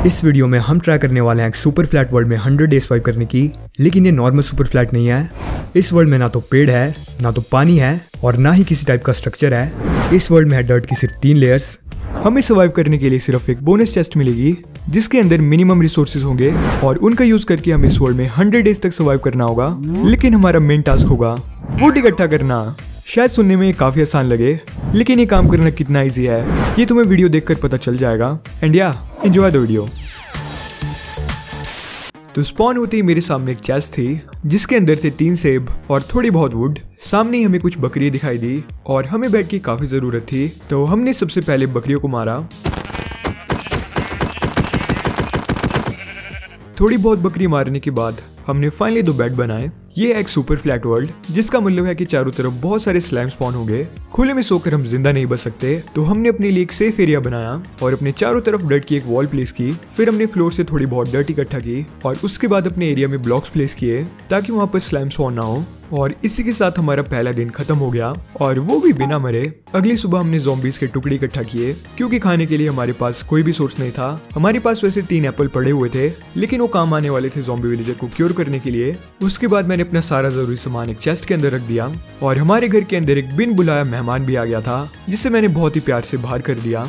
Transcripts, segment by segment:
इस वीडियो में हम ट्राई करने वाले हैं एक सुपर फ्लैट वर्ल्ड में 100 डेज सर्वाइव करने की। लेकिन ये नॉर्मल सुपर फ्लैट नहीं है। इस वर्ल्ड में ना तो पेड़ है, ना तो पानी है और ना ही किसी टाइप का स्ट्रक्चर है। इस वर्ल्ड में है डर्ट की सिर्फ 3 लेयर्स। हमें सर्वाइव करने के लिए सिर्फ एक बोनस चेस्ट मिलेगी जिसके अंदर मिनिमम रिसोर्सेज होंगे और उनका यूज करके हमें इस वर्ल्ड में 100 डेज तक सर्वाइव करना होगा। लेकिन हमारा मेन टास्क होगा वुड इकट्ठा करना। शायद सुनने में काफी आसान लगे, लेकिन ये काम करना कितना इजी है ये तुम्हें वीडियो देखकर पता चल जाएगा। एंड या एंजॉय द वीडियो। तो स्पॉन होते ही मेरे सामने एक चेस्ट थी जिसके अंदर थे 3 सेब और थोड़ी बहुत वुड। सामने ही हमें कुछ बकरियां दिखाई दी और हमें बेड की काफी जरूरत थी, तो हमने सबसे पहले बकरियों को मारा। थोड़ी बहुत बकरी मारने के बाद हमने फाइनली 2 बेड बनाए। ये है एक सुपर फ्लैट वर्ल्ड जिसका मतलब है कि चारों तरफ बहुत सारे स्लाइम स्पॉन होंगे। खुले में सोकर हम जिंदा नहीं बच सकते, तो हमने अपने लिए एक सेफ एरिया बनाया और अपने चारों तरफ डर्ट की एक वॉल प्लेस की। फिर हमने फ्लोर से थोड़ी बहुत डर्ट इकट्ठा की और उसके बाद अपने एरिया में ब्लॉक्स प्लेस किए ताकि वहां पर स्लाइम स्पॉन ना हो। और इसी के साथ हमारा पहला दिन खत्म हो गया और वो भी बिना मरे। अगली सुबह हमने ज़ॉम्बीज के टुकड़े इकट्ठा किए क्योंकि खाने के लिए हमारे पास कोई भी सोर्स नहीं था। हमारे पास वैसे 3 एप्पल पड़े हुए थे, लेकिन वो काम आने वाले थे ज़ॉम्बी विलेजर को क्योर करने के लिए। उसके बाद मैंने अपना सारा जरूरी सामान एक चेस्ट के अंदर रख दिया और हमारे घर के अंदर एक बिन बुलाया मेहमान भी आ गया था जिसे मैंने बहुत ही प्यार से बाहर कर दिया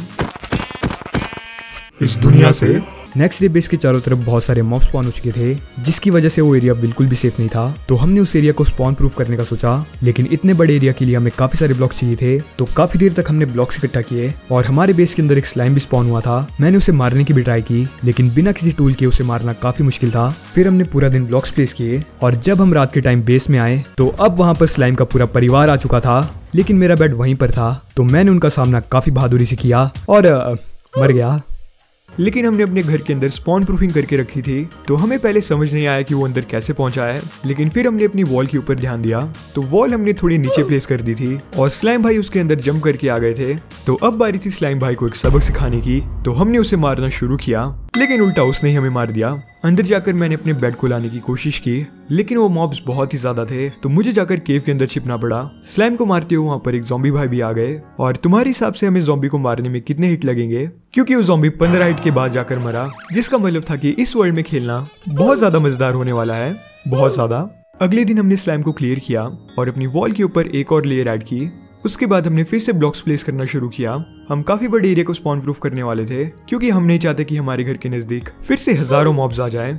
इस दुनिया से। नेक्स्ट डे बेस के चारों तरफ बहुत सारे मॉब स्पॉन हो चुके थे जिसकी वजह से वो एरिया बिल्कुल भी सेफ नहीं था। तो हमने उस एरिया को स्पॉन प्रूफ करने का सोचा, लेकिन इतने बड़े एरिया के लिए हमें काफी सारे ब्लॉक्स चाहिए थे। तो काफी देर तक हमने ब्लॉक्स इकट्ठा किए और हमारे बेस के अंदर एक स्लाइम भी स्पॉन हुआ था। मैंने उसे मारने की भी ट्राई की, लेकिन बिना किसी टूल के उसे मारना काफी मुश्किल था। फिर हमने पूरा दिन ब्लॉक्स प्लेस किए और जब हम रात के टाइम बेस में आए तो अब वहां पर स्लाइम का पूरा परिवार आ चुका था, लेकिन मेरा बेड वहीं पर था। तो मैंने उनका सामना काफी बहादुरी से किया और मर गया। लेकिन हमने अपने घर के अंदर स्पॉन प्रूफिंग करके रखी थी, तो हमें पहले समझ नहीं आया कि वो अंदर कैसे पहुंचा है। लेकिन फिर हमने अपनी वॉल के ऊपर ध्यान दिया तो वॉल हमने थोड़ी नीचे प्लेस कर दी थी और स्लाइम भाई उसके अंदर जंप करके आ गए थे। तो अब बारी थी स्लाइम भाई को एक सबक सिखाने की। तो हमने उसे मारना शुरू किया, लेकिन उल्टा उसने ही हमें मार दिया। अंदर जाकर मैंने अपने बेड को लाने की कोशिश की, लेकिन वो मॉब्स बहुत ही ज्यादा थे, तो मुझे जाकर केव के अंदर छिपना पड़ा। स्लाइम को मारते हुए वहां पर एक ज़ॉम्बी भाई भी आ गए। और तुम्हारे हिसाब से हमें ज़ॉम्बी को मारने में कितने हिट लगेंगे? क्योंकि वो ज़ॉम्बी 15 हिट के बाद जाकर मरा, जिसका मतलब था कि इस वर्ल्ड में खेलना बहुत ज्यादा मजेदार होने वाला है, बहुत ज्यादा। अगले दिन हमने स्लाइम को क्लियर किया और अपनी वॉल के ऊपर एक और लेयर ऐड की। उसके बाद हमने फिर से ब्लॉक्स प्लेस करना शुरू किया। हम काफी बड़े एरिया को स्पॉन प्रूफ करने वाले थे क्योंकि हम नहीं चाहते कि हमारे घर के नजदीक फिर से हजारों मॉब्स आ जाएं।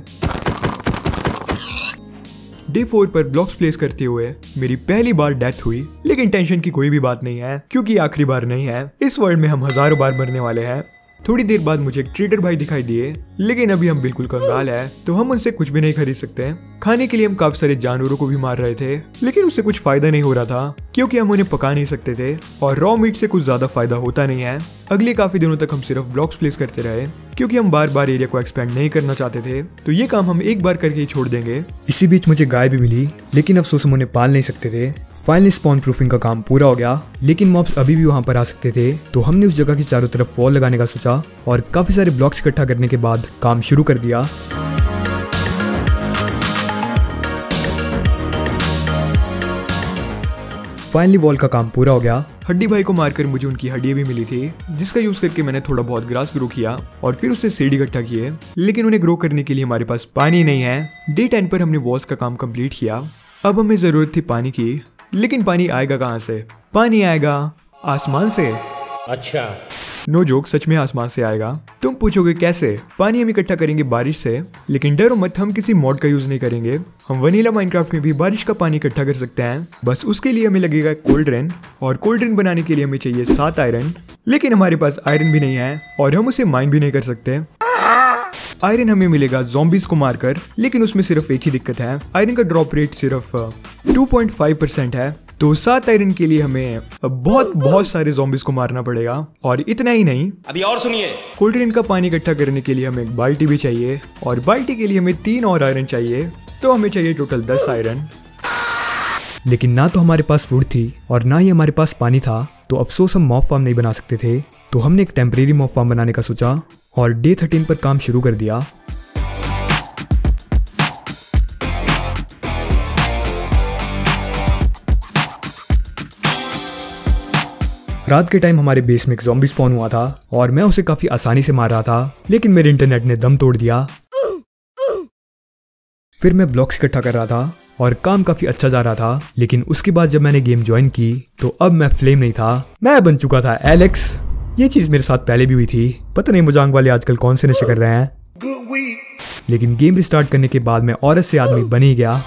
डे 4 पर ब्लॉक्स प्लेस करते हुए मेरी पहली बार डेथ हुई, लेकिन टेंशन की कोई भी बात नहीं है क्योंकि आखिरी बार नहीं है। इस वर्ल्ड में हम हजारों बार मरने वाले हैं। थोड़ी देर बाद मुझे एक ट्रेडर भाई दिखाई दिए, लेकिन अभी हम बिल्कुल कंगाल है तो हम उनसे कुछ भी नहीं खरीद सकते। खाने के लिए हम काफी सारे जानवरों को भी मार रहे थे, लेकिन उससे कुछ फायदा नहीं हो रहा था क्योंकि हम उन्हें पका नहीं सकते थे और रॉ मीट से कुछ ज्यादा फायदा होता नहीं है। अगले काफी दिनों तक हम सिर्फ ब्लॉक्स प्लेस करते रहे क्योंकि हम बार बार एरिया को एक्सपेंड नहीं करना चाहते थे, तो ये काम हम एक बार करके ही छोड़ देंगे। इसी बीच मुझे गाय भी मिली, लेकिन अफसोस हम उन्हें पाल नहीं सकते थे। फाइनली स्पॉन प्रूफिंग का काम पूरा हो गया, लेकिन मॉब्स अभी भी वहां पर आ सकते थे। तो हमने उस जगह की चारों तरफ वॉल लगाने का सोचा और काफी सारे ब्लॉक्स इकट्ठा करने के बाद काम शुरू कर दिया। फाइनली वॉल का काम पूरा हो गया। हड्डी भाई को मारकर मुझे उनकी हड्डियां भी मिली थी, जिसका यूज करके मैंने थोड़ा बहुत ग्रास ग्रो किया और फिर उससे सीड इकट्ठा किए, लेकिन उन्हें ग्रो करने के लिए हमारे पास पानी नहीं है। डे 10 पर हमने वॉल्स का काम कंप्लीट किया। अब हमें जरूरत थी पानी की, लेकिन पानी आएगा कहाँ से? पानी आएगा आसमान से। अच्छा, नो जोक, सच में आसमान से आएगा। तुम पूछोगे कैसे? पानी हम इकट्ठा करेंगे बारिश से, लेकिन डरो मत, हम किसी मॉड का यूज नहीं करेंगे। हम वनीला माइनक्राफ्ट में भी बारिश का पानी इकट्ठा कर सकते हैं। बस उसके लिए हमें लगेगा कोल्ड ड्रेन, और कोल्ड ड्रेन बनाने के लिए हमें चाहिए 7 आयरन, लेकिन हमारे पास आयरन भी नहीं है और हम उसे माइन भी नहीं कर सकते। आयरन हमें मिलेगा ज़ॉम्बीज को मारकर, लेकिन उसमें सिर्फ एक ही दिक्कत है, आयरन का ड्रॉप रेट सिर्फ 2.5% है। तो 7 आयरन के लिए हमें बहुत सारे ज़ॉम्बीज को मारना पड़ेगा। और इतना ही नहीं, अभी और सुनिए, कोल्ड ड्रिंक का पानी इकट्ठा करने के लिए हमें एक बाल्टी भी चाहिए और बाल्टी के लिए हमें 3 और आयरन चाहिए। तो हमें चाहिए टोटल 10 आयरन। लेकिन ना तो हमारे पास फूड थी और ना ही हमारे पास पानी था, तो अफसोस हम मॉब फार्म नहीं बना सकते थे। तो हमने एक टेम्परेरी मॉब फार्म बनाने का सोचा और डे 13 पर काम शुरू कर दिया। रात के टाइम हमारे बेस में एक ज़ॉम्बी स्पॉन हुआ था और मैं उसे काफी आसानी से मार रहा था, लेकिन मेरे इंटरनेट ने दम तोड़ दिया। फिर मैं ब्लॉक्स इकट्ठा कर रहा था और काम काफी अच्छा जा रहा था, लेकिन उसके बाद जब मैंने गेम ज्वाइन की तो अब मैं फ्लेम नहीं था, मैं बन चुका था एलेक्स। ये चीज मेरे साथ पहले भी हुई थी। पता नहीं मुजांग वाले आजकल कौन से नशे कर रहे हैं, लेकिन गेम रिस्टार्ट करने के बाद मैं औरत से आदमी बन ही गया।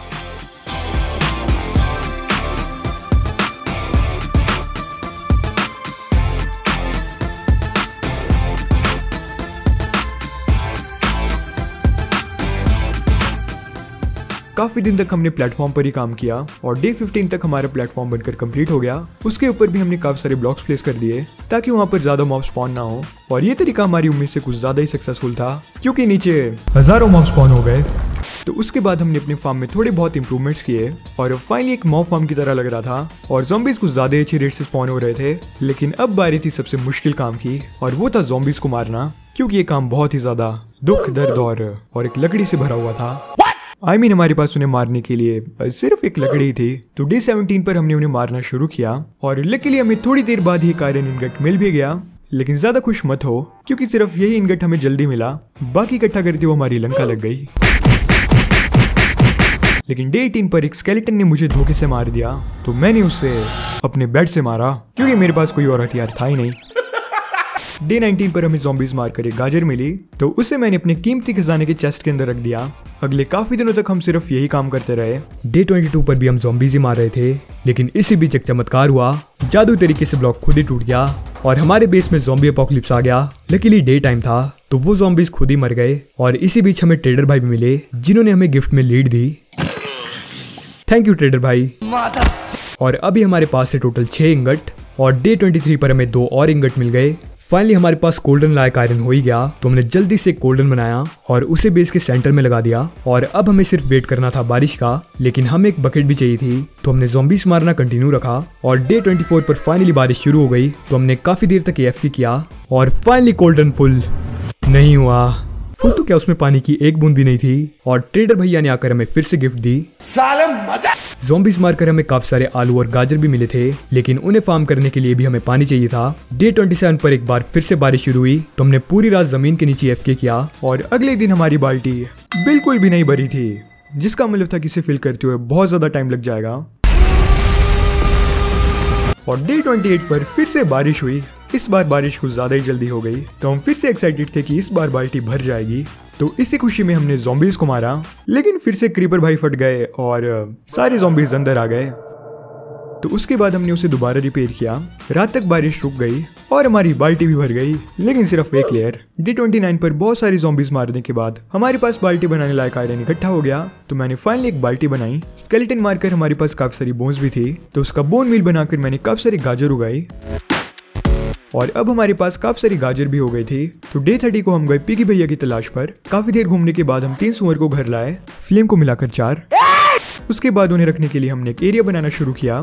काफी दिन तक हमने प्लेटफॉर्म पर ही काम किया और डे 15 तक हमारा प्लेटफॉर्म बनकर कंप्लीट हो गया। उसके ऊपर भी हमने काफी सारे ब्लॉक्स प्लेस कर दिए ताकि वहां पर ज्यादा मॉब स्पॉन ना हो, और ये तरीका हमारी उम्मीद से कुछ ज्यादा ही सक्सेसफुल था क्योंकि नीचे हजारों मॉब स्पॉन हो गए। तो उसके बाद हमने अपने फार्म में थोड़े बहुत इंप्रूवमेंट्स किए और फाइनली एक मॉब फार्म की तरह लग रहा था और ज़ॉम्बीज कुछ ज्यादा अच्छे रेट से स्पॉन हो रहे थे। लेकिन अब बारी थी सबसे मुश्किल काम की, और वो था ज़ॉम्बीज को मारना, क्योंकि ये काम बहुत ही ज्यादा दुख, दर्द और एक लकड़ी से भरा हुआ था। हमारे पास उन्हें मारने के लिए सिर्फ एक लकड़ी थी। तो डे 17 पर हमने उन्हें मारना शुरू किया और लकीली हमें थोड़ी देर बाद ही आयरन इनगट मिल भी गया। लेकिन ज्यादा खुश मत हो, क्योंकि सिर्फ यही इनगट हमें जल्दी मिला, बाकी इकट्ठा करते हुए हमारी लंका लग गई। लेकिन डे 18 पर एक स्केलेटन ने मुझे धोखे से मार दिया, तो मैंने उसे अपने बेड से मारा क्योंकि मेरे पास कोई और हथियार था ही नहीं। डे 19 पर हमें ज़ॉम्बीज मारकर एक गाजर मिली, तो उसे मैंने अपने कीमती खजाने के चेस्ट के अंदर रख दिया। अगले काफी दिनों तक हम सिर्फ यही काम करते रहे। डे 22 पर भी हम ज़ॉम्बीज ही मार रहे थे, लेकिन इसी बीच एक चमत्कार हुआ। जादू तरीके से ब्लॉक खुद ही टूट गया और हमारे बेस में ज़ॉम्बी अपोकलिप्स आ गया। लकीली डे टाइम था, तो वो ज़ॉम्बीज खुद ही मर गए। और इसी बीच हमें ट्रेडर भाई भी मिले, जिन्होंने हमें गिफ्ट में लीड दी। थैंक यू ट्रेडर भाई। और अभी हमारे पास है टोटल 6 इंगट, और डे 23 पर हमें 2 और इंगट मिल गए। फाइनली हमारे पास गोल्डन लायक आयरन हो ही गया, तो हमने जल्दी से गोल्डन बनाया और उसे बेस के सेंटर में लगा दिया। और अब हमें सिर्फ वेट करना था बारिश का, लेकिन हमें एक बकेट भी चाहिए थी, तो हमने ज़ॉम्बीज मारना कंटिन्यू रखा। और डे 24 पर फाइनली बारिश शुरू हो गई, तो हमने काफी देर तक AFK किया और फाइनली गोल्डन फुल नहीं हुआ। फुल तो क्या, उसमें पानी की एक बूंद भी नहीं थी। और ट्रेडर भैया ने आकर हमें फिर से गिफ्ट दी। साले मजा। ज़ॉम्बीज मारकर हमें काफी सारे आलू और गाजर भी मिले थे, लेकिन उन्हें फार्म करने के लिए भी हमें पानी चाहिए था। डे 27 पर एक बार फिर से बारिश शुरू हुई, तो हमने पूरी रात जमीन के नीचे AFK किया और अगले दिन हमारी बाल्टी बिल्कुल भी नहीं भरी थी, जिसका मतलब था कि इसे फिल करते हुए बहुत ज्यादा टाइम लग जाएगा। और डे 28 पर फिर से बारिश हुई। इस बार बारिश कुछ ज्यादा ही जल्दी हो गई, तो हम फिर से एक्साइटेड थे कि इस बार बाल्टी भर जाएगी। तो इसी खुशी में हमने ज़ॉम्बीज को मारा, लेकिन फिर से क्रीपर भाई फट गए और सारे ज़ॉम्बीज अंदर आ गए। तो उसके बाद हमने उसे दोबारा रिपेयर किया। रात तक बारिश रुक गई और हमारी बाल्टी भी भर गई, लेकिन सिर्फ एक लेयर। डे 29 पर बहुत सारी ज़ॉम्बीज मारने के बाद हमारे पास बाल्टी बनाने लायक आयरन इकट्ठा हो गया, तो मैंने फाइनली एक बाल्टी बनाई। स्केलेटन मारकर हमारे पास काफी सारी बोन्स भी थी, तो उसका बोन मिल बनाकर मैंने काफी सारी गाजर उगाई और अब हमारे पास काफी सारी गाजर भी हो गई थी। तो डे 30 को हम गए पिगी भैया की तलाश पर। काफी देर घूमने के बाद हम 3 सुअर को घर लाए, फ्लेम को मिलाकर 4। उसके बाद उन्हें रखने के लिए हमने एक एरिया बनाना शुरू किया।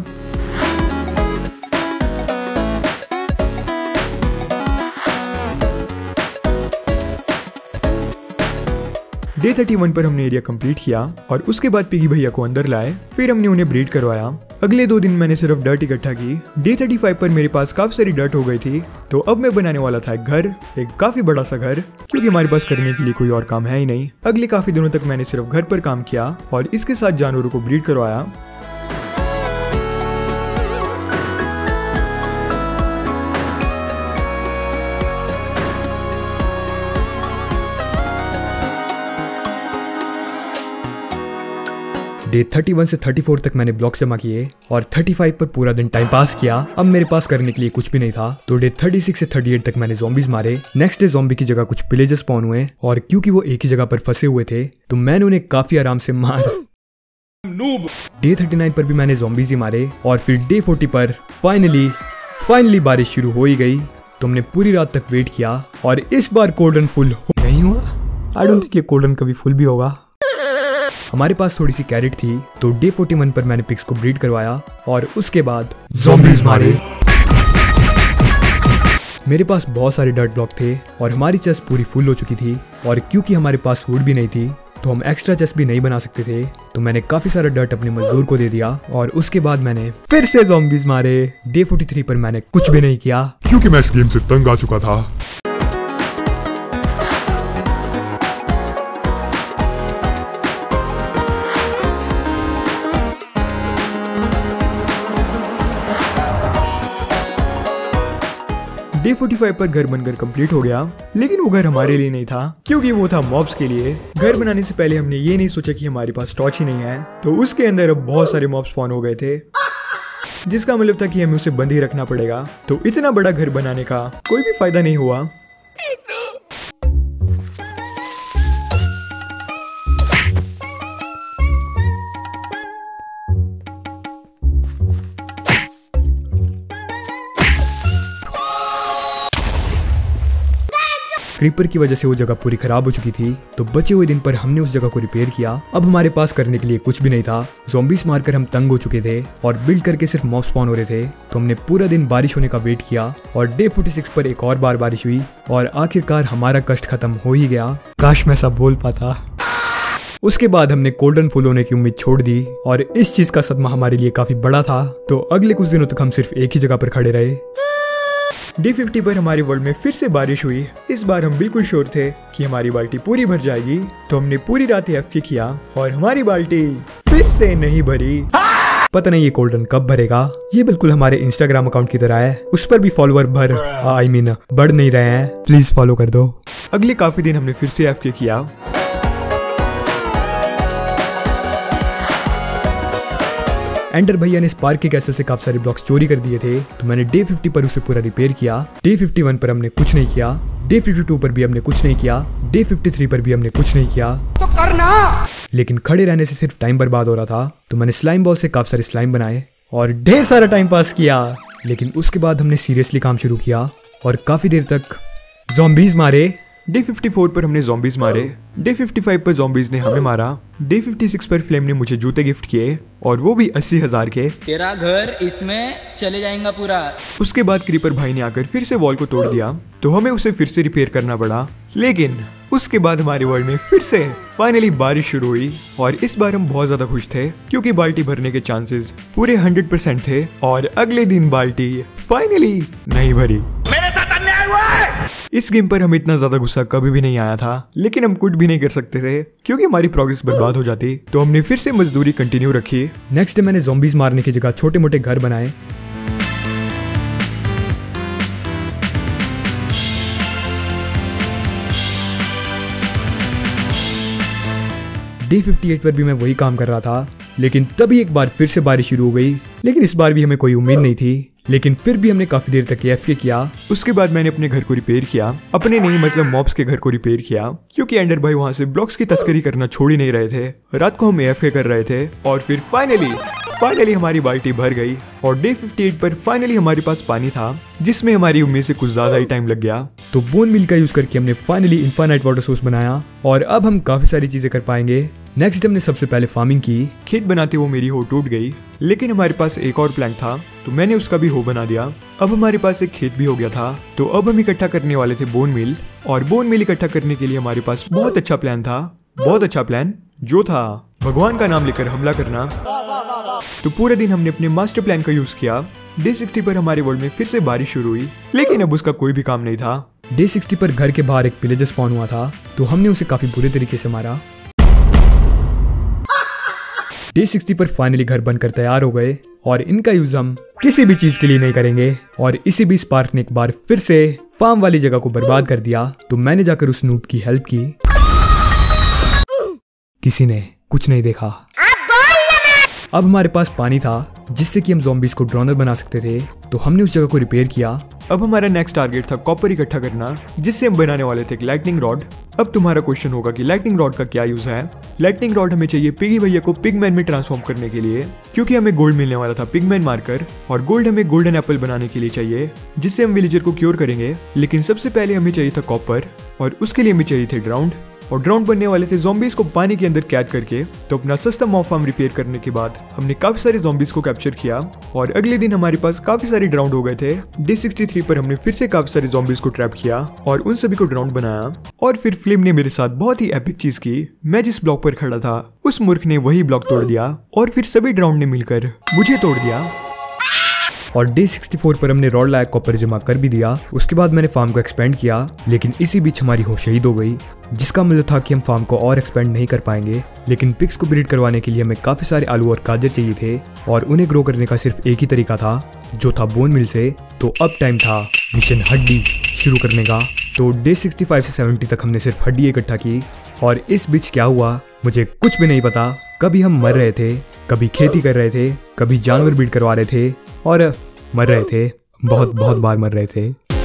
डे 31 पर हमने एरिया कंप्लीट किया और उसके बाद पिगी भैया को अंदर लाए। फिर हमने उन्हें ब्रीड करवाया। अगले 2 दिन मैंने सिर्फ डर्ट इकट्ठा की। डे 35 पर मेरे पास काफी सारी डर्ट हो गई थी, तो अब मैं बनाने वाला था एक घर, एक काफी बड़ा सा घर, क्योंकि हमारे पास करने के लिए कोई और काम है ही नहीं। अगले काफी दिनों तक मैंने सिर्फ घर पर काम किया और इसके साथ जानवरों को ब्रीड करवाया। डे 31 से 34 तक मैंने ब्लॉक जमा किए और 35 पर पूरा दिन टाइम पास किया। अब मेरे पास करने के लिए कुछ भी नहीं था, तो डे 36 से 38 तक मैंने ज़ॉम्बीज मारे। नेक्स्ट डे ज़ॉम्बी की जगह कुछ विलेजर्स स्पॉन हुए और क्योंकि वो एक ही जगह पर फंसे हुए थे, तो मैंने उन्हें काफी आराम से मारा। डे 39 पर भी मैंने ज़ॉम्बीज ही मारे और फिर डे 40 पर फाइनली बारिश शुरू हो ही गई। तो हमने पूरी रात तक वेट किया और इस बार गोल्डन फुल नहीं हुआ। आई डोंट थिंक ये गोल्डन कभी फुल भी होगा। हमारे पास थोड़ी सी कैरेट थी, तो डे 41 पर मैंने पिग्स को ब्रीड करवाया और उसके बाद ज़ॉम्बीज मारे। मेरे पास बहुत सारे डर्ट ब्लॉक थे और हमारी चेस्ट पूरी फुल हो चुकी थी, और क्योंकि हमारे पास वुड भी नहीं थी, तो तो हम एक्स्ट्रा चेस्ट भी नहीं बना सकते थे। तो मैंने काफी सारा डर्ट अपने मजदूर को दे दिया और उसके बाद मैंने फिर से ज़ॉम्बीज मारे। डे 43 पर मैंने कुछ भी नहीं किया क्योंकि मैं इस गेम से तंग आ चुका था। डे 45 पर घर बनकर कंप्लीट हो गया, लेकिन वो घर हमारे लिए नहीं था क्योंकि वो था मॉब्स के लिए। घर बनाने से पहले हमने ये नहीं सोचा कि हमारे पास टॉर्च ही नहीं है, तो उसके अंदर अब बहुत सारे मॉब्स स्पॉन हो गए थे, जिसका मतलब था कि हमें उसे बंद ही रखना पड़ेगा। तो इतना बड़ा घर बनाने का कोई भी फायदा नहीं हुआ। क्रीपर की वजह से वो जगह पूरी खराब हो चुकी थी, तो बचे हुए दिन पर हमने उस जगह को रिपेयर किया। अब हमारे पास करने के लिए कुछ भी नहीं था। ज़ॉम्बीज मारकर हम तंग हो चुके थे और बिल्ड करके सिर्फ मॉब स्पॉन हो रहे थे, तो हमने पूरा दिन बारिश होने का वेट किया और डे 46 पर एक और बार बारिश हुई और आखिरकार हमारा कष्ट खत्म हो ही गया। काश मैं सब बोल पाता। उसके बाद हमने गोल्डन फुल होने की उम्मीद छोड़ दी और इस चीज का सदमा हमारे लिए काफी बड़ा था। तो अगले कुछ दिनों तक हम सिर्फ एक ही जगह पर खड़े रहे। डे 50 पर हमारे वर्ल्ड में फिर से बारिश हुई। इस बार हम बिल्कुल श्योर थे कि हमारी बाल्टी पूरी भर जाएगी, तो हमने पूरी रात एफके किया और हमारी बाल्टी फिर से नहीं भरी। पता नहीं ये गोल्डन कब भरेगा। ये बिल्कुल हमारे इंस्टाग्राम अकाउंट की तरह है, उस पर भी फॉलोअर बढ़ नहीं रहे हैं। प्लीज फॉलो कर दो। अगले काफी दिन हमने फिर से एफके किया। एंडर भैया ने स्पार्क के कैसल से काफी सारे ब्लॉक्स चोरी कर दिए थे, तो मैंने डे 50 पर उसे पूरा रिपेयर किया। डे 51 पर हमने कुछ नहीं किया। डे 52 पर भी हमने कुछ नहीं किया। डे 53 पर भी हमने कुछ नहीं किया। तो करना। लेकिन खड़े रहने से सिर्फ टाइम बर्बाद हो रहा था, तो मैंने स्लाइम बॉल से काफी सारे स्लाइम बनाए और ढेर सारा टाइम पास किया। लेकिन उसके बाद हमने सीरियसली काम शुरू किया और काफी देर तक ज़ॉम्बीज मारे। डे 54 पर हमने ज़ॉम्बीज मारे। डे 55 पर ज़ॉम्बीज ने हमें मारा। डे 56 पर फ्लेम ने मुझे जूते गिफ्ट किए और वो भी 80,000 के। तेरा घर इसमें चले जाएगा पूरा। उसके बाद क्रीपर भाई ने आकर फिर से वॉल को तोड़ दिया, तो हमें उसे फिर से रिपेयर करना पड़ा। लेकिन उसके बाद हमारे वर्ल्ड में फिर से फाइनली बारिश शुरू हुई और इस बार हम बहुत ज्यादा खुश थे क्योंकि बाल्टी भरने के चांसेस पूरे 100% थे और अगले दिन बाल्टी फाइनली नहीं भरी। मेरे साथ अन्याय हुआ है। इस गेम पर हमें इतना ज्यादा गुस्सा कभी भी नहीं आया था, लेकिन हम कुछ भी नहीं कर सकते थे क्योंकि हमारी प्रोग्रेस बर्बाद हो जाती, तो हमने फिर से मजदूरी कंटिन्यू रखी। नेक्स्ट डे मैंने ज़ॉम्बीज मारने की जगह छोटे मोटे घर बनाए। डे 58 पर भी मैं वही काम कर रहा था, लेकिन तभी एक बार फिर से बारिश शुरू हो गई। लेकिन इस बार भी हमें कोई उम्मीद नहीं थी, लेकिन फिर भी हमने काफी देर तक एफके किया। उसके बाद मैंने अपने घर को रिपेयर किया, अपने नहीं मतलब मॉब्स के घर को रिपेयर किया, क्योंकि एंडर भाई वहां से ब्लॉक्स की तस्करी करना छोड़ ही नहीं रहे थे। रात को हम एफके कर रहे थे और फिर फाइनली हमारी बाल्टी भर गई और डे 58 पर फाइनली हमारे पास पानी था, जिसमें हमारी उम्मीद से कुछ ज्यादा ही टाइम लग गया। तो बोन मिल का यूज करके हमने फाइनली इनफाइनाइट वाटर सोर्स बनाया और अब हम काफी सारी चीजें कर पाएंगे। नेक्स्ट हमने सबसे पहले फार्मिंग की। खेत बनाते वो मेरी हो टूट गई, लेकिन हमारे पास एक और प्लान था, तो मैंने उसका भी हो बना दिया। अब हमारे पास एक खेत भी हो गया था, तो अब हम इकट्ठा करने वाले थे बोन मिल, और बोन मिल इकट्ठा करने के लिए हमारे पास बहुत अच्छा प्लान था। बहुत अच्छा प्लान जो था भगवान का नाम लेकर हमला करना। तो पूरे दिन हमने अपने मास्टर प्लान का यूज किया। डे 60 पर हमारे वर्ल्ड में फिर से बारिश शुरू हुई, लेकिन अब उसका कोई भी काम नहीं था। डे 60 पर घर के बाहर एक विलेजर स्पॉन हुआ था, तो हमने उसे काफी बुरे तरीके से मारा। डे 60 पर फाइनली घर बनकर तैयार हो गए और इनका यूज हम किसी भी चीज के लिए नहीं करेंगे। और इसी बीच स्पार्क ने एक बार फिर से फार्म वाली जगह को बर्बाद कर दिया, तो मैंने जाकर उस नूब की हेल्प की। किसी ने कुछ नहीं देखा। अब हमारे पास पानी था जिससे कि हम ज़ॉम्बीज को ड्रोनर बना सकते थे, तो हमने उस जगह को रिपेयर किया। अब हमारा नेक्स्ट टारगेट था कॉपर इकट्ठा करना, जिससे हम बनाने वाले थे एक लाइटनिंग रॉड। अब तुम्हारा क्वेश्चन होगा कि लाइटनिंग रॉड का क्या यूज है। लाइटनिंग रॉड हमें चाहिए पिगी भैया को पिगमैन में ट्रांसफॉर्म करने के लिए, क्योंकि हमें गोल्ड मिलने वाला था पिगमैन मारकर, और गोल्ड हमें गोल्डन एप्पल बनाने के लिए चाहिए, जिससे हम विलेजर को क्योर करेंगे। लेकिन सबसे पहले हमें चाहिए था कॉपर, और उसके लिए हमें चाहिए थे ग्राउंड। और ड्राउन बनने वाले थे ज़ॉम्बीज को पानी के अंदर कैद करके। तो अपना सस्ता मॉब फार्म रिपेयर करने के बाद हमने काफी सारे ज़ॉम्बीज को कैप्चर किया और अगले दिन हमारे पास काफी सारे ड्राउन हो गए थे। डे 63 पर हमने फिर से काफी सारे ज़ॉम्बीज को ट्रैप किया और उन सभी को ड्राउन बनाया। और फिर फ्लेम ने मेरे साथ बहुत ही एपिक चीज की। मैं जिस ब्लॉक पर खड़ा था उस मूर्ख ने वही ब्लॉक तोड़ दिया और फिर सभी ड्राउन ने मिलकर मुझे तोड़ दिया। और डे 64 पर हमने रॉड लायक कॉपर जमा कर भी दिया। उसके बाद मैंने फार्म को एक्सपेंड किया, लेकिन इसी बीच हमारी होश शहीद हो गई, जिसका मतलब था कि हम फार्म को और एक्सपेंड नहीं कर पाएंगे। लेकिन पिग्स को ब्रीड करवाने के लिए हमें काफी सारे आलू और गाजर चाहिए थे और उन्हें ग्रो करने का सिर्फ एक ही तरीका था, जो था बोन मिल से। तो अब टाइम था मिशन हड्डी शुरू करने का। तो डे 65 से 70 तक हमने सिर्फ हड्डी इकट्ठा की और इस बीच क्या हुआ मुझे कुछ भी नहीं पता। कभी हम मर रहे थे, कभी खेती कर रहे थे, कभी जानवर ब्रीड करवा रहे थे और मर रहे थे, बहुत बार मर रहे थे।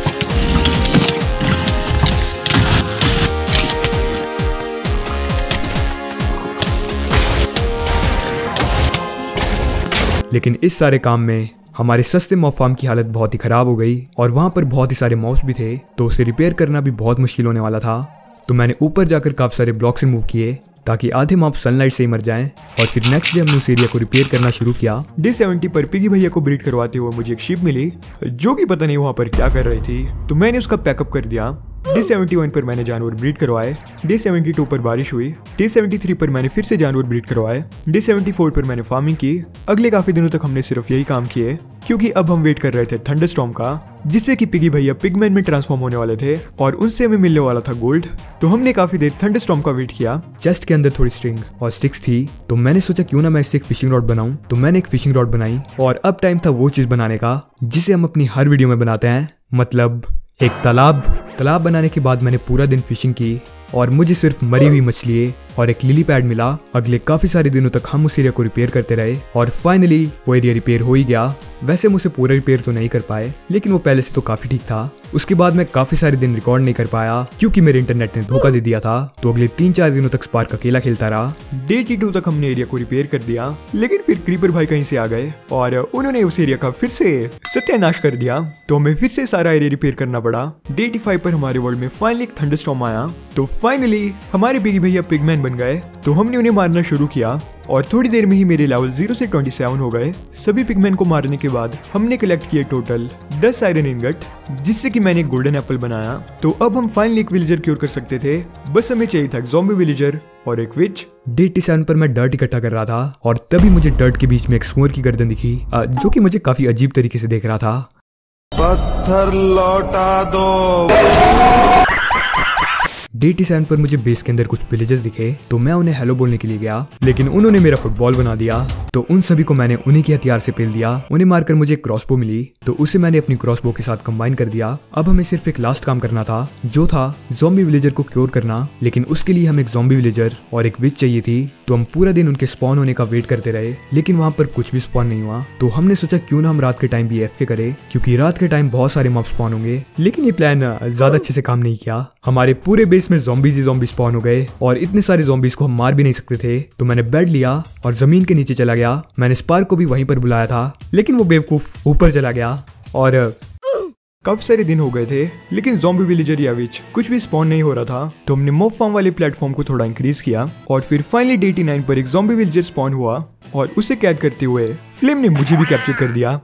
लेकिन इस सारे काम में हमारे सस्ते मॉब फार्म की हालत बहुत ही खराब हो गई और वहां पर बहुत ही सारे मॉब्स भी थे, तो उसे रिपेयर करना भी बहुत मुश्किल होने वाला था। तो मैंने ऊपर जाकर काफी सारे ब्लॉक्स रिमूव किए ताकि आधे मॉब सनलाइट से ही मर जाएं। और फिर नेक्स्ट डे हमने उस एरिया को रिपेयर करना शुरू किया। डे 70 पर पिगी भैया को ब्रीड करवाते हुए मुझे एक शीप मिली जो कि पता नहीं वहां पर क्या कर रही थी, तो मैंने उसका पैकअप कर दिया। डे 71 पर मैंने जानवर ब्रीड करवाए। डे 72 पर बारिश हुई। डे 73 पर मैंने फिर से जानवर ब्रीड करवाए। डे 74 पर मैंने फार्मिंग की। अगले काफी दिनों तक हमने सिर्फ यही काम किए, क्योंकि अब हम वेट कर रहे थे थंडरस्टॉर्म का, जिससे कि पिगी भैया पिगमैन में ट्रांसफॉर्म होने वाले थे और उनसे हमें मिलने वाला था गोल्ड। तो हमने काफी देर थंडरस्टॉर्म का वेट किया। चेस्ट के अंदर थोड़ी स्ट्रिंग और स्टिक्स थी, तो मैंने सोचा क्यों ना मैं इससे एक फिशिंग रॉड बनाऊं। तो मैंने एक फिशिंग रॉड बनाई और अब टाइम था वो चीज बनाने का जिसे हम अपनी हर वीडियो में बनाते हैं, मतलब एक तालाब बनाने के बाद मैंने पूरा दिन फिशिंग की और मुझे सिर्फ मरी हुई मछली और एक लिली पैड मिला। अगले काफी सारे दिनों तक हम उस एरिया को रिपेयर करते रहे और फाइनली वो एरिया रिपेयर हो ही गया। वैसे हम उसे पूरा रिपेयर तो नहीं कर पाए, लेकिन वो पहले से तो काफी ठीक था। उसके बाद मैं काफी सारे दिन रिकॉर्ड नहीं कर पाया क्योंकि मेरे इंटरनेट ने धोखा दे दिया था। तो अगले 3-4 दिनों तक स्पार्क अकेला खेलता रहा। डे 82 तक हमने एरिया को रिपेयर कर दिया, लेकिन फिर क्रीपर भाई कहीं से आ गए और उन्होंने उस एरिया का फिर से सत्यानाश कर दिया। तो हमें फिर से सारा एरिया रिपेयर करना पड़ा। डे 85 पर हमारे वर्ल्ड में फाइनली एक थंडरस्टॉर्म आया। तो फाइनली हमारे पिगी भैया पिगमैन बन गए। तो हमने उन्हें मारना शुरू किया और थोड़ी देर में ही मेरे लेवल 0 से 27 हो गए। सभी पिगमैन को मारने के बाद हमने कलेक्ट किए टोटल 10 आयरन इनगट, जिससे कि मैंने एक गोल्डन एप्पल बनाया। तो अब हम फाइनली एक विलेजर क्योर कर सकते थे। बस हमें चाहिए था एक ज़ॉम्बी विलेजर और एक विच। डे 87 पर मैं डर्ट इकट्ठा कर रहा था और तभी मुझे डर्ट के बीच में एक स्मोर की गर्दन दिखी, जो कि मुझे काफी अजीब तरीके से देख रहा था। पत्थर लौटा दो। डे 87 पर मुझे बेस के अंदर कुछ विलेजर्स दिखे, तो मैं उन्हें हेलो बोलने के लिए गया, लेकिन उन्होंने मेरा फुटबॉल बना दिया। तो उन सभी को मैंने उन्हीं के हथियार से पेल दिया। उन्हें मारकर मुझे एक क्रॉसबो मिली, तो उसे मैंने अपनी क्रॉसबो के साथ कंबाइन कर दिया। अब हमें सिर्फ एक लास्ट काम करना था, जो था ज़ॉम्बी विलेजर को क्योर करना। लेकिन उसके लिए हमें एक ज़ॉम्बी विलेजर और एक विच चाहिए थी। तो हम पूरा दिन उनके स्पॉन होने का वेट करते रहे, लेकिन वहाँ पर कुछ भी स्पॉन नहीं हुआ। तो हमने सोचा क्यों ना हम रात के टाइम भी AFK करें, क्योंकि रात के टाइम बहुत सारे मॉब स्पॉन होंगे। लेकिन ये प्लान ज्यादा अच्छे से काम नहीं किया। हमारे पूरे बेस में ज़ॉम्बीज ही ज़ॉम्बी स्पॉन हो गए और इतने सारे ज़ॉम्बीज को हम मार भी नहीं सकते थे। तो मैंने बेड लिया और जमीन के नीचे चला गया। मैंने स्पार्क को भी वहीं पर बुलाया था, लेकिन वो बेवकूफ ऊपर चला गया। और काफी सारे दिन हो गए थे, लेकिन ज़ॉम्बी विलेजर या विच कुछ भी स्पॉन नहीं हो रहा था। तो हमने मॉब फार्म वाले प्लेटफॉर्म को थोड़ा इंक्रीज किया और फिर फाइनली डे 89 पर एक ज़ॉम्बी विलेजर स्पॉन हुआ और उसे कैद करते हुए फ्लेम ने मुझे भी कैप्चर कर दिया।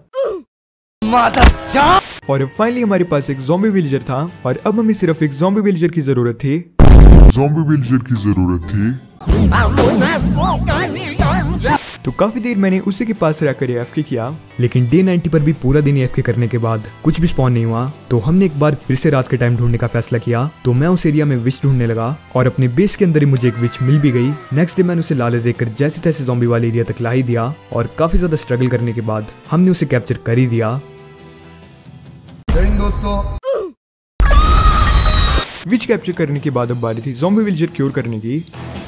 और फाइनली हमारे पास एक ज़ॉम्बी विलेजर था और अब हमें सिर्फ एक ज़ॉम्बी विलेजर की जरूरत थी। तो काफी देर मैंने उसी के पास रहकर AFK किया, लेकिन डे 90 पर भी पूरा दिन AFK करने के बाद कुछ भी स्पॉन नहीं हुआ। तो हमने एक बार फिर से रात के टाइम ढूंढने का फैसला किया। तो मैं उस एरिया में विच ढूंढने लगा और अपने बेस के अंदर ही मुझे एक विच मिल भी गई। नेक्स्ट डे मैंने उसे लालच देकर जैसे तैसे ज़ॉम्बी वाले एरिया तक ला ही दिया और काफी ज्यादा स्ट्रगल करने के बाद हमने उसे कैप्चर कर ही दिया। विच कैप्चर करने के बाद अब बारी थी ज़ॉम्बी विलेजर क्योर करने की।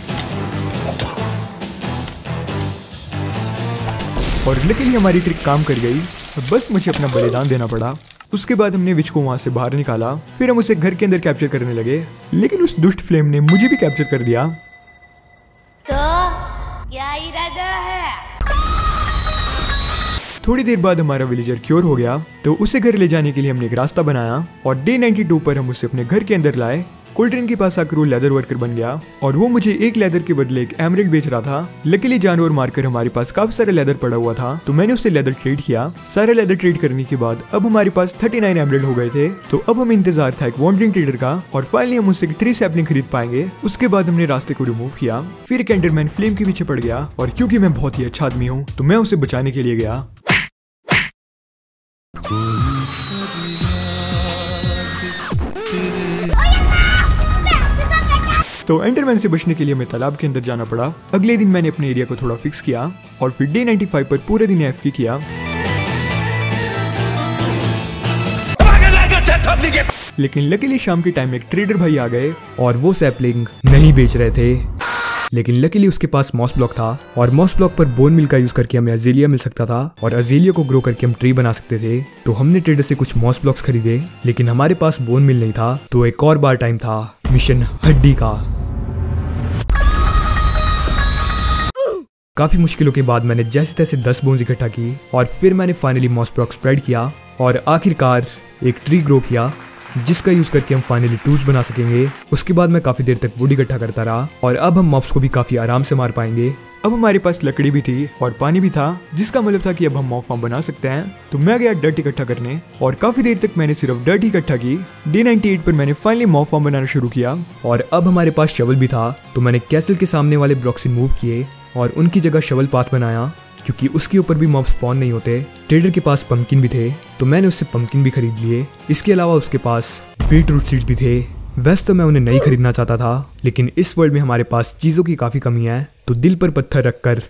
और लकीली हमारी ट्रिक काम कर गई, बस मुझे अपना बलिदान देना पड़ा। उसके बाद हमने विच को वहां से बाहर निकाला, फिर हम उसे घर के अंदर कैप्चर करने लगे, लेकिन उस दुष्ट फ्लेम ने मुझे भी कैप्चर कर दिया। तो क्या इरादा है? थोड़ी देर बाद हमारा विलेजर क्योर हो गया, तो उसे घर ले जाने के लिए हमने एक रास्ता बनाया और डे 92 पर हम उसे अपने घर के अंदर लाए। कोल्ड ड्रिंक के पास आकर वो लेदर वर्कर बन गया और वो मुझे एक लेदर के बदले एक एमरेल्ड बेच रहा था। लकीली जानवर मारकर हमारे पास काफी सारा लेदर पड़ा हुआ था, तो मैंने उससे लेदर ट्रेड किया। सारा लेदर ट्रेड करने के बाद अब हमारे पास 39 एमरेल्ड हो गए थे। तो अब हमें इंतजार था एक वॉन्डरिंग ट्रेडर का और फाइनली हम उससे 3 सैपलिंग खरीद पाएंगे। उसके बाद हमने रास्ते को रिमूव किया। फिर एक एंडरमैन फ्लेम के पीछे पड़ गया और क्योंकि मैं बहुत ही अच्छा आदमी हूँ तो मैं उसे बचाने के लिए गया। तो एंडरमैन से बचने के लिए हमें तालाब के अंदर जाना पड़ा। अगले दिन मैंने अपने एरिया को थोड़ा फिक्स किया और फिर डे 95 पर पूरे दिन एफके किया। लेकिन लकीली शाम के टाइम एक ट्रेडर भाई आ गए और वो सैपलिंग नहीं बेच रहे थे। लेकिन लकीली उसके पास मॉस ब्लॉक था और मॉस ब्लॉक पर बोन मिल का यूज करके हमें अजेलिया मिल सकता था और अजेलिया को ग्रो करके हम ट्री बना सकते थे। तो हमने ट्रेडर से कुछ मॉस ब्लॉक्स खरीदे, लेकिन हमारे पास बोन मिल नहीं था। तो एक और बार टाइम था मिशन हड्डी का। काफी मुश्किलों के बाद मैंने जैसे तैसे 10 बोन्स इकट्ठा की और फिर मैंने फाइनली मॉस ब्लॉक स्प्रेड किया और आखिरकार एक ट्री ग्रो किया जिसका यूज करके हम फाइनली टूल्स बना सकेंगे। उसके बाद मैं काफी देर तक वुड इकट्ठा करता रहा और अब हम मॉब्स को भी काफी आराम से मार पाएंगे। अब हमारे पास लकड़ी भी थी और पानी भी था, जिसका मतलब था कि अब हम मॉब फार्म बना सकते हैं। तो मैं गया डर्ट इकट्ठा करने और काफी देर तक मैंने सिर्फ डर्ट इकट्ठा की। डे 98 पर मैंने फाइनली मॉब फार्म बनाना शुरू किया और अब हमारे पास शवल भी था। तो मैंने कैसल के सामने वाले ब्लॉक से मूव किए और उनकी जगह शवल पाथ बनाया क्योंकि उसके ऊपर भी मॉब स्पॉन नहीं होते। ट्रेडर के पास पंपकिन भी थे तो मैंने उससे पंपकिन भी खरीद लिए। इसके अलावा उसके पास बीटरूट सीड्स भी थे। वैसे तो मैं उन्हें नहीं खरीदना चाहता था, लेकिन इस वर्ल्ड में हमारे पास चीजों की काफी कमी है। तो दिल पर पत्थर रखकर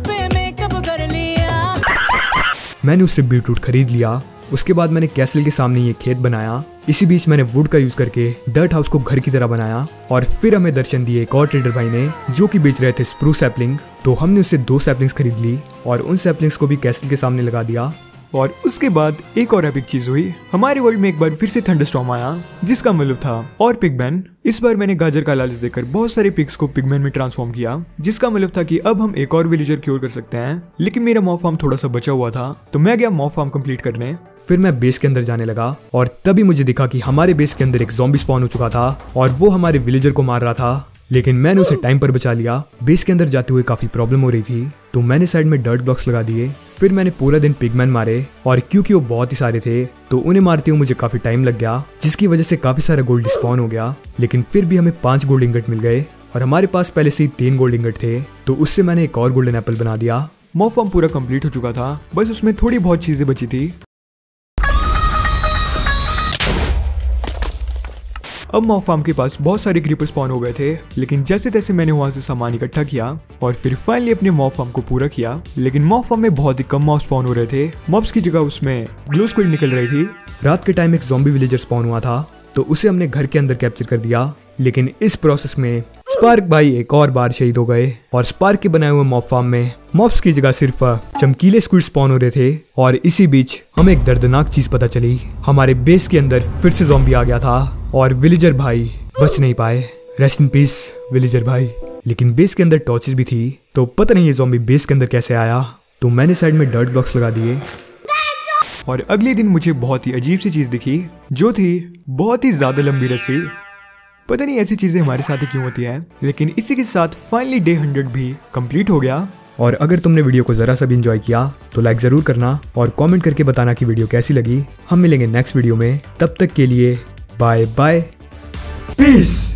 मैंने उससे बीटरूट खरीद लिया। उसके बाद मैंने कैसल के सामने ये खेत बनाया। इसी बीच मैंने वुड का यूज करके डर्ट हाउस को घर की तरह बनाया और फिर हमें दर्शन दिए एक और ट्रेडर भाई ने जो कि बेच रहे थे स्प्रूस सैपलिंग। तो हमने उससे 2 सैपलिंग्स खरीद ली और उन सैपलिंग्स को भी कैसल के सामने लगा दिया। और उसके बाद एक और एपिक चीज हुई। हमारे वर्ल्ड में एक बार फिर से थंडरस्टॉर्म आया, जिसका मतलब था और पिगमैन। इस बार मैंने गाजर का लालच देकर बहुत सारे पिग्स को पिगमैन में ट्रांसफॉर्म किया, जिसका मतलब था कि अब हम एक और विलेजर क्योर कर सकते हैं। लेकिन मेरा मॉब फार्म थोड़ा सा बचा हुआ था तो मैं गया मॉब फार्म कंप्लीट करने। फिर मैं बेस के अंदर जाने लगा और तभी मुझे दिखा कि हमारे बेस के अंदर एक ज़ॉम्बी स्पॉन हो चुका था और वो हमारे विलेजर को मार रहा था। लेकिन मैंने उसे टाइम पर बचा लिया। बेस के अंदर जाते हुए काफी प्रॉब्लम हो रही थी तो मैंने साइड में डर्ट ब्लॉक्स लगा दिए। फिर मैंने पूरा दिन पिगमैन मारे और क्योंकि वो बहुत ही सारे थे तो उन्हें मारते हुए मुझे काफी टाइम लग गया, जिसकी वजह से काफी सारा गोल्ड स्पॉन हो गया। लेकिन फिर भी हमें 5 गोल्ड इंगट मिल गए और हमारे पास पहले से ही 3 गोल्ड इंगट थे। तो उससे मैंने एक और गोल्डन एप्पल बना दिया। मॉब फार्म पूरा कंप्लीट हो चुका था, बस उसमें थोड़ी बहुत चीजें बची थी। अब मॉब फार्म के पास बहुत सारे क्रीपर स्पॉन हो गए थे, लेकिन जैसे तैसे मैंने वहां से सामान इकट्ठा किया और फिर फाइनली अपने मॉब फार्म को पूरा किया। लेकिन मॉब फार्म में बहुत ही कम मॉब स्पॉन हो रहे थे। मॉब्स की जगह उसमें ग्लो स्क्विड निकल रही थी। रात के टाइम एक ज़ॉम्बी विलेजर स्पॉन हुआ था तो उसे हमने घर के अंदर कैप्चर कर दिया। लेकिन इस प्रोसेस में स्पार्क भाई एक और बार शहीद हो गए और स्पार्क के बनाए हुए मॉब फार्म में मॉब्स की जगह सिर्फ चमकीले स्क्विड स्पॉन हो रहे थे। और इसी बीच हमें एक दर्दनाक चीज पता चली, हमारे बेस के अंदर फिर से ज़ॉम्बी आ गया था और विलेजर भाई बच नहीं पाए। रेस्ट इन पीस विलेजर भाई। लेकिन बेस के अंदर टॉर्चेस भी थी तो पता नहीं ये ज़ॉम्बी बेस के अंदर कैसे आया। तो मैंने साइड में डर्ट ब्लॉक्स लगा दिए और अगले दिन मुझे बहुत ही अजीब सी चीज दिखी जो थी बहुत ही ज्यादा लंबी रस्सी। पता नहीं ऐसी चीजें हमारे साथ ही क्यों होती हैं। लेकिन इसी के साथ फाइनली डे 100 भी कंप्लीट हो गया। और अगर तुमने वीडियो को जरा सा भी एंजॉय किया तो लाइक जरूर करना और कमेंट करके बताना कि वीडियो कैसी लगी। हम मिलेंगे नेक्स्ट वीडियो में, तब तक के लिए बाय बाय, पीस।